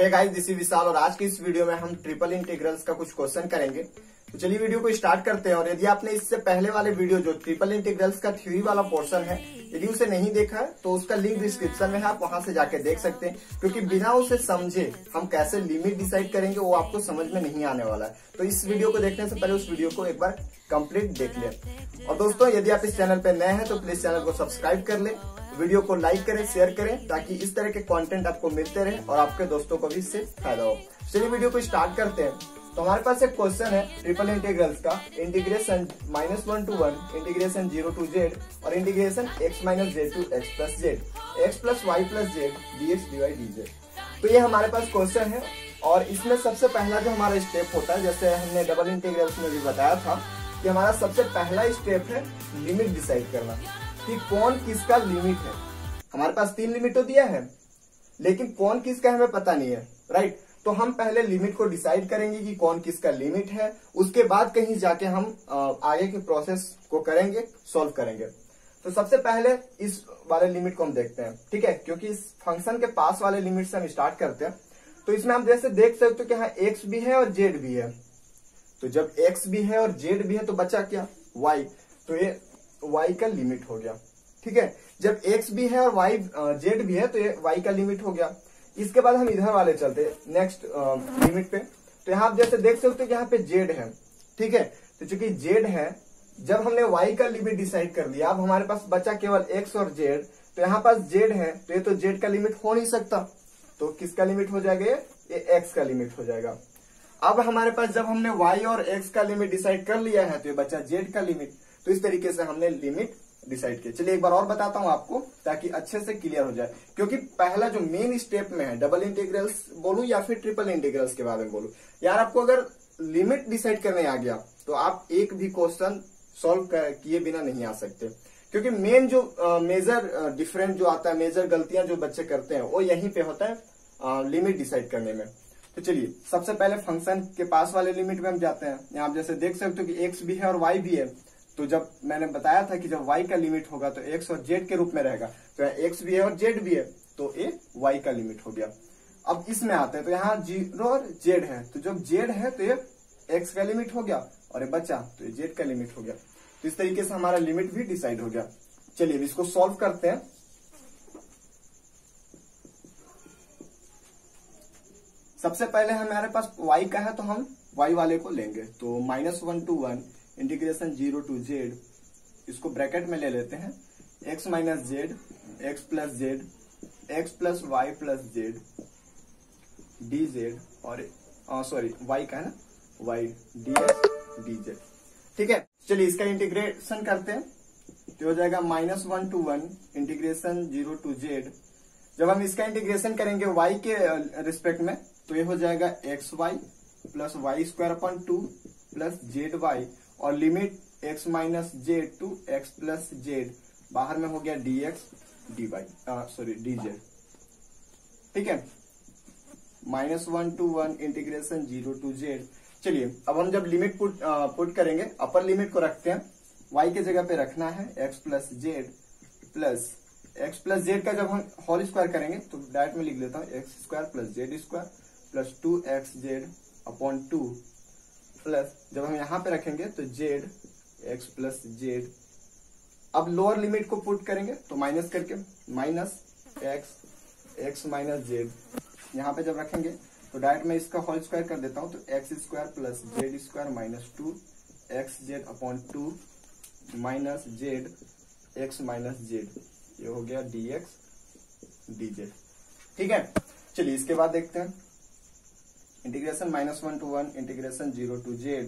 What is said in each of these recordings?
Hey guys, this is Vishal और आज की इस वीडियो में हम ट्रिपल इंटीग्रल्स का कुछ क्वेश्चन करेंगे। तो चलिए वीडियो को स्टार्ट करते हैं। और यदि आपने इससे पहले वाले वीडियो जो ट्रिपल इंटीग्रल्स का थ्योरी वाला पोर्शन है, यदि उसे नहीं देखा है तो उसका लिंक डिस्क्रिप्शन में है, आप वहां से जाके देख सकते हैं। क्योंकि बिना उसे समझे हम कैसे लिमिट डिसाइड करेंगे वो आपको समझ में नहीं आने वाला है। तो इस वीडियो को देखने से पहले उस वीडियो को एक बार कंप्लीट देख लें। और दोस्तों, यदि आप इस चैनल पे नए हैं तो प्लीज चैनल को सब्सक्राइब कर लें, वीडियो को लाइक करें, शेयर करें, ताकि इस तरह के कंटेंट आपको मिलते रहे और आपके दोस्तों को भी इससे फायदा हो। चलिए वीडियो को स्टार्ट करते हैं। तो हमारे पास एक क्वेश्चन है ट्रिपल इंटीग्रल्स का, integration -1 to 1, integration 0 to z और integration x - z to x plus z, x plus y plus z dx dy dz। तो ये हमारे पास क्वेश्चन है और इसमें सबसे पहला जो हमारा स्टेप होता है, जैसे हमने डबल इंटीग्रल्स में भी बताया था कि हमारा सबसे पहला स्टेप है लिमिट डिसाइड करना कि कौन किसका लिमिट है। हमारे पास 3 लिमिट तो दिया है, लेकिन कौन किसका हमें पता नहीं है, राइट। तो हम पहले लिमिट को डिसाइड करेंगे कि कौन किसका लिमिट है, उसके बाद कहीं जाके हम आगे के प्रोसेस को करेंगे, सॉल्व करेंगे। तो सबसे पहले इस वाले लिमिट को हम देखते हैं, ठीक है, क्योंकि इस फंक्शन के पास वाले लिमिट से हम स्टार्ट करते हैं। तो इसमें हम जैसे देख सकते हो कि हाँ x भी है और z भी है। तो जब x भी है और z भी है तो बचा क्या, y। तो ये y का लिमिट हो गया, ठीक है। जब x भी है और z भी है तो ये y का लिमिट हो गया। इसके बाद हम इधर वाले चलते हैं नेक्स्ट लिमिट पे। तो यहाँ आप जैसे देख सकते हो कि यहाँ पे z है, ठीक है। तो चूंकि z है, जब हमने y का लिमिट डिसाइड कर लिया, अब हमारे पास बचा केवल x और z। तो यहाँ पास z है तो ये तो z का लिमिट हो नहीं सकता, तो किसका लिमिट हो जाएगा, ये x का लिमिट हो जाएगा। अब हमारे पास जब हमने y और x का लिमिट डिसाइड कर लिया है तो ये बचा z का लिमिट। तो इस तरीके से हमने लिमिट डिसाइड किया। चलिए एक बार और बताता हूं आपको ताकि अच्छे से क्लियर हो जाए, क्योंकि पहला जो मेन स्टेप में है, डबल इंटीग्रल्स बोलूं या फिर ट्रिपल इंटीग्रल्स के बारे में बोलूं, यार आपको अगर लिमिट डिसाइड करने आ गया तो आप एक भी क्वेश्चन सॉल्व किए बिना नहीं आ सकते। क्योंकि मेन जो मेजर डिफरेंट जो आता है, मेजर गलतियां जो बच्चे करते हैं वो यहीं पे होता है लिमिट डिसाइड करने में। तो चलिए सबसे पहले फंक्शन के पास वाले लिमिट में हम जाते हैं। यहाँ आप जैसे देख सकते हो कि x भी है और y भी है। तो जब मैंने बताया था कि जब y का लिमिट होगा तो x और z के रूप में रहेगा, तो यहाँ x भी है और z भी है तो ये y का लिमिट हो गया। अब इसमें आते हैं तो यहाँ 0 और z है, तो जब z है तो ये x का लिमिट हो गया और ये बचा तो ये z का लिमिट हो गया। तो इस तरीके से हमारा लिमिट भी डिसाइड हो गया। चलिए अब इसको सॉल्व करते हैं। सबसे पहले हमारे पास y का है तो हम y वाले को लेंगे। तो -1 to 1 इंटीग्रेशन 0 to z, इसको ब्रैकेट में ले लेते हैं, x - z, x plus z, x plus y plus z dz और सॉरी y का है ना, y dx dz, ठीक है। चलिए इसका इंटीग्रेशन करते हैं तो हो जाएगा -1 to 1 इंटीग्रेशन 0 to z। जब हम इसका इंटीग्रेशन करेंगे y के रिस्पेक्ट में तो ये हो जाएगा xy plus y² plus zy और limit x - z to x plus z, बाहर में हो गया dx dy सॉरी dz, ठीक है। -1 to 1 इंटीग्रेशन 0 to z। चलिए अब हम जब लिमिट पुट करेंगे, अपर लिमिट को रखते हैं, y के जगह पे रखना है x प्लस z का जब हम होल स्क्वायर करेंगे तो डायरेक्ट में लिख लेता हूँ x² plus z² plus 2xz upon 2 plus जब हम यहाँ पे रखेंगे तो z x प्लस z। अब लोअर लिमिट को पुट करेंगे तो माइनस करके -x माइनस z, यहाँ पे जब रखेंगे तो डायरेक्ट में इसका होल स्क्वायर कर देता हूँ तो x² plus z² minus 2xz upon 2 minus z x minus z, ये हो गया dx dz, ठीक है। चलिए इसके बाद देखते हैं integration -1 to 1 integration 0 to z,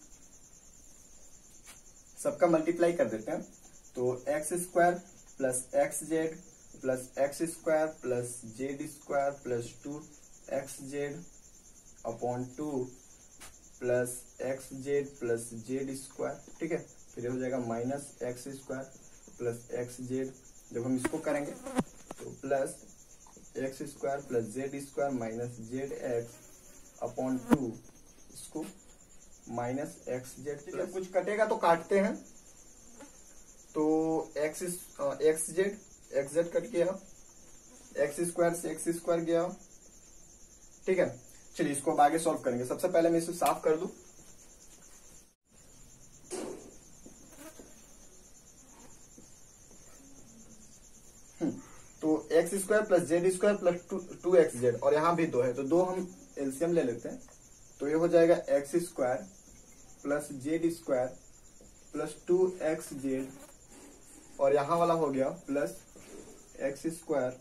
सबका मल्टीप्लाई कर देते हैं। तो x² plus xz plus x² plus z² plus 2xz upon 2 plus xz plus z², ठीक है। फिर हो जाएगा -x² प्लस xz। जब हम इसको करेंगे तो plus x² plus z² minus zx upon 2, इसको -xz। कुछ कटेगा तो काटते हैं, तो xz कट गया, x² से x² गया, ठीक है, चलिए इसको अब आगे सॉल्व करेंगे। सबसे पहले मैं इसे साफ कर दूं। तो x square plus z square plus 2xz, और यहाँ भी 2 है तो 2 हम एलसीएम ले लेते हैं। तो ये हो जाएगा x square plus z square plus 2xz, और यहाँ वाला हो गया plus x square,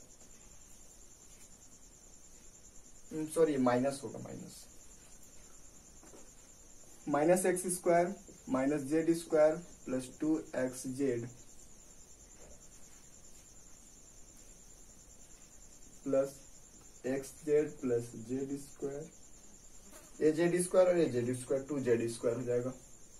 sorry minus होगा, minus x square minus z square plus 2xz plus xz plus z square, ये जेड स्क्वायर और ये जेड स्क्वायर, 2z स्क्वायर हो जाएगा।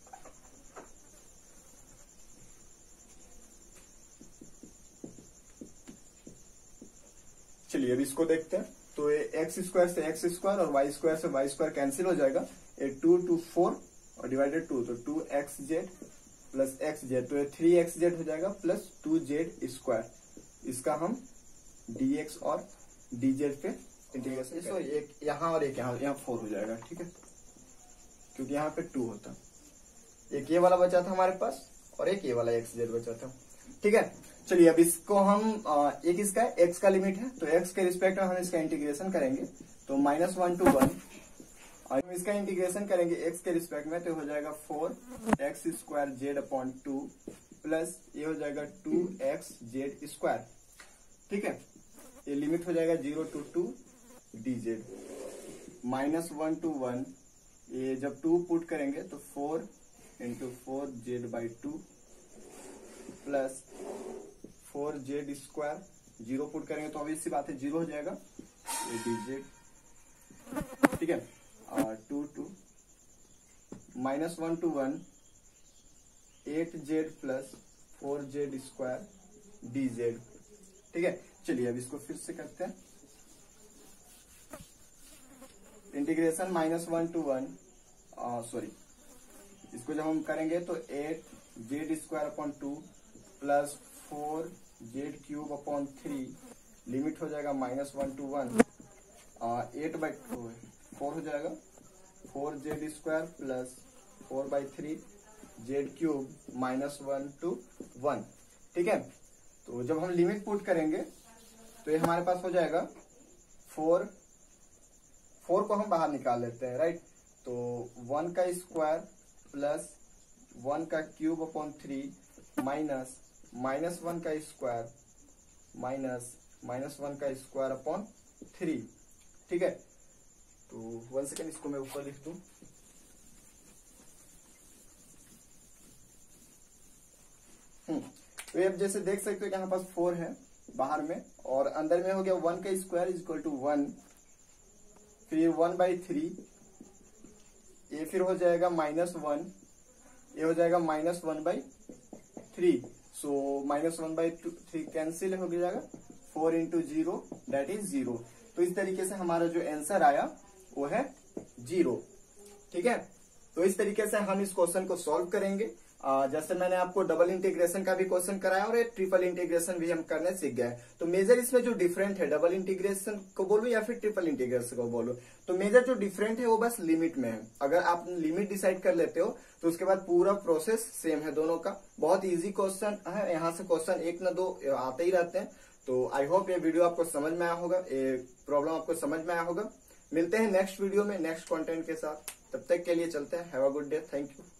चलिए अब इसको देखते हैं। तो ये एक्स स्क्वायर से एक्स स्क्वायर और वाई स्क्वायर से वाई स्क्वायर कैंसिल हो जाएगा। ये 2 4 और डिवाइडेड 2, तो 2xz प्लस xz, तो ये 3xz हो जाएगा प्लस 2z स्क्वायर। इसका हम dx और dz पे इंटीग्रेशन, सो एक यहाँ और एक यहाँ 4 हो जाएगा, ठीक है, क्योंकि यहाँ पे 2 होता। एक ये वाला बचा था हमारे पास और एक ये वाला xz बचा था, ठीक है। चलिए अब इसको हम एक इसका x का लिमिट है, तो x के रिस्पेक्ट में हम इसका इंटीग्रेशन करेंगे। तो -1 to 1, और हम इसका इंटीग्रेशन करेंगे x के रिस्पेक्ट में, तो हो जाएगा 4x square Z upon 2 plus ये हो जाएगा 2xz स्क्वायर, ठीक है। ये लिमिट हो जाएगा 0 to 2 dz, -1 to 1, ये जब 2 पुट करेंगे तो 4 into 4z/2 plus 4z square, 0 put करेंगे तो ऑब्वियस सी बात है 0 हो जाएगा, ये dz, ठीक है। और 2 to -1 to 1 8z plus 4z square dz, ठीक है। चलिए अब इसको फिर से करते हैं। इंटीग्रेशन -1 to 1, सॉरी, इसको जब हम करेंगे तो 8z square upon 2 plus 4z³ upon 3, limit हो जाएगा -1 to 1, 8/2 4 हो जाएगा, 4z square plus 4/3 z³ -1 to 1, ठीक है। तो जब हम लिमिट पुट करेंगे तो ये हमारे पास हो जाएगा 4 को हम बाहर निकाल लेते हैं, राइट। तो 1 का स्क्वायर प्लस 1 का क्यूब अपॉन 3 माइनस -1 का स्क्वायर माइनस -1 का स्क्वायर अपॉन 3, ठीक है। तो 1 सेकेंड, इसको मैं ऊपर लिख दूं। तो अब जैसे देख सकते हो कि यहाँ पास 4 है बाहर में, और अंदर में हो गया 1 का स्क्वायर इज इक्वल टू 1, फिर 1/3, ये फिर हो जाएगा -1, ये हो जाएगा -1/3, सो -1/3 कैंसिल हो जाएगा, 4 into 0 दैट इज 0। तो इस तरीके से हमारा जो आंसर आया वो है 0, ठीक है। तो इस तरीके से हम इस क्वेश्चन को सॉल्व करेंगे। जैसे मैंने आपको डबल इंटीग्रेशन का भी क्वेश्चन कराया और एक ट्रिपल इंटीग्रेशन भी हम करने सीख गए। तो मेजर इसमें जो डिफरेंट है, डबल इंटीग्रेशन को बोलूं या फिर ट्रिपल इंटीग्रेशन को बोलूं, तो मेजर जो डिफरेंट है वो बस लिमिट में है। अगर आप लिमिट डिसाइड कर लेते हो तो उसके बाद पूरा प्रोसेस सेम है दोनों का। बहुत इजी क्वेश्चन है, यहाँ से क्वेश्चन 1 न 2 आते ही रहते हैं। तो आई होप ये वीडियो आपको समझ में आया होगा, ये प्रॉब्लम आपको समझ में आया होगा। मिलते हैं नेक्स्ट वीडियो में नेक्स्ट कंटेंट के साथ, तब तक के लिए चलते हैं। Have a good day, thank you.